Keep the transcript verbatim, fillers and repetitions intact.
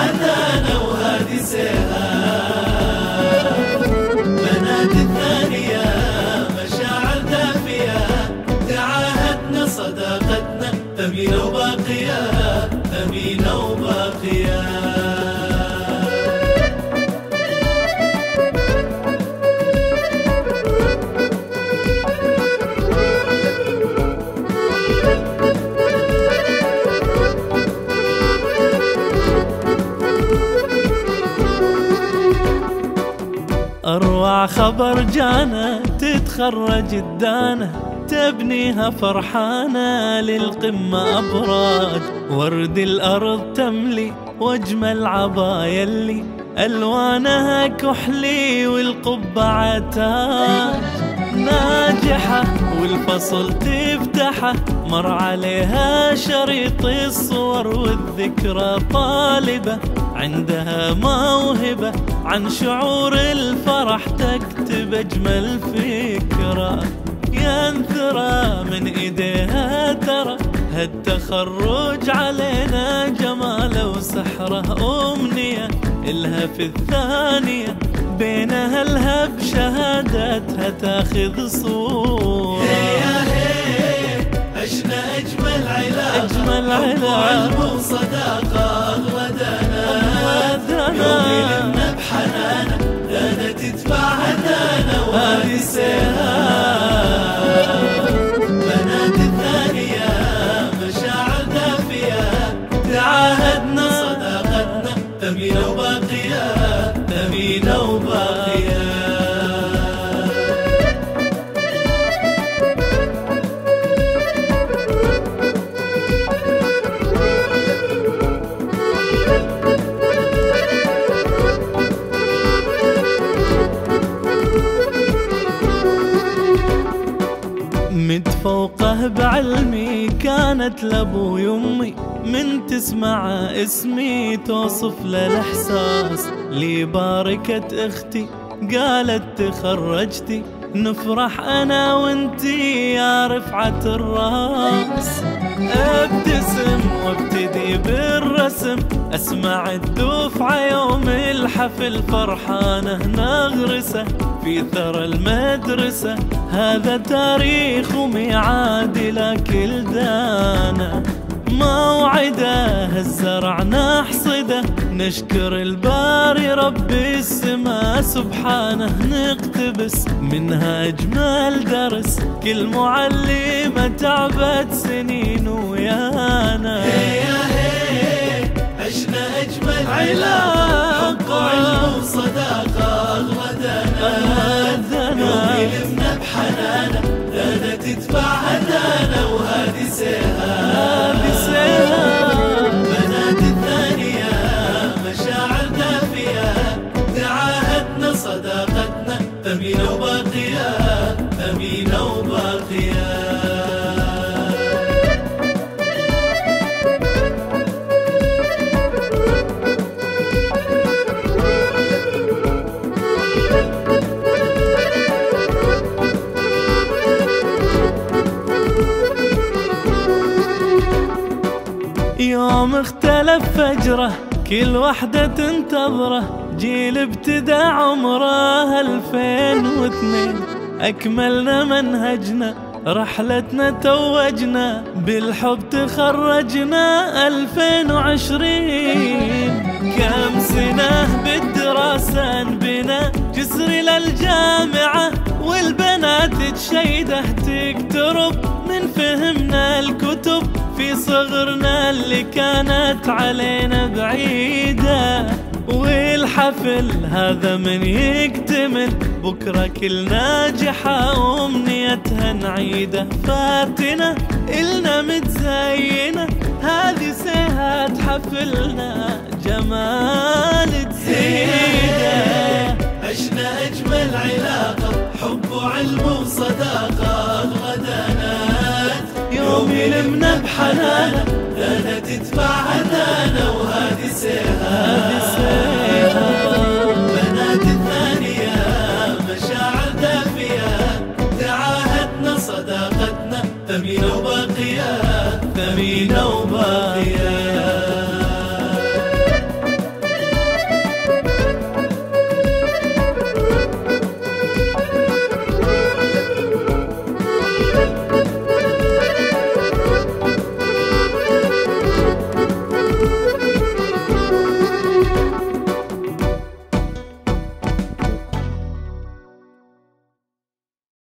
حنانة وهذه سهاد. بنات الثانية مشاعر دافية، تعاهدنا صداقتنا ثمينة وباقية، ثمينة وباقية. أروع خبر جانا، تتخرج الدانة تبنيها فرحانة، للقمة أبراج ورد الأرض تملي، واجمل عبايا اللي ألوانها كحلي، والقبعة تاج. ناجحة والفصل تفتحه، مر عليها شريط الصور والذكرى طالبة، عندها موهبة عن شعور الفرح، تكتب أجمل فكرة ينثرى من إيديها. ترى هالتخرج علينا جماله وسحره، أمنية إلها في الثانية، بينها لها بشهادتها تاخذ صورة. هيا هي عشنا أجمل علاقة، أجمل علاقة، وعلم وصداقة أغلى دانا. يوم لمنا بحنانة، دانا تدفع هدانا وهذه سهاد. بنات الثانية مشاعر دافية، تعاهدنا صداقتنا ثمينة وباقية، ثمينة وباقية. متفوقه بعلمي، كانت لابو يمي من تسمع اسمي توصف للإحساس. لي باركت اختي قالت تخرجتي، نفرح انا وانتي يا رفعة الراس. ابتسم وابتدي بالرسم، اسمع الدفعة يوم الحفل فرحانة نغرسه في ثرى المدرسة. هذا تاريخ وميعاد لكل دانا، موعده الزرع نحصده، نشكر الباري رب السما سبحانه، نقتبس منها أجمل درس، كل معلمة تعبت سنين ويانا. هيا هي عشنا أجمل علاقة، حب وعلم وصداقة أغلى دانا. يوم يلمنا بحنانة، دانا تدفع هدانا وهذه سهاد. بنات الثانية مشاعر دافية، تعاهدنا صداقتنا ثمينة وباقية، ثمينة وباقية. يوم اختلف فجره، كل وحدة تنتظره، جيل ابتدى عمره ألفين واثنين. أكملنا منهجنا، رحلتنا توجنا، بالحب تخرجنا ألفين وعشرين. كم سنة بالدراسة نبنا، جسر للجامعة والبنات تشيده، تقترب من فهمنا الكتب في صغرنا اللي كانت علينا بعيدة. والحفل هذا من يكتمل، بكرة كل ناجحة وامنيتها نعيده. فاتنة إلنا متزينة، هذه سهاد حفلنا جمال تزيده. عشنا أجمل علاقة، حب وعلم وصداقة أغلى دانات. يوم يلمنا بحنانة، دانا تدفع هدانا وهذه سهاد. بنات الثانية مشاعر دافية، تعاهدنا صداقتنا ثمينة وباقية، ثمينة وباقية.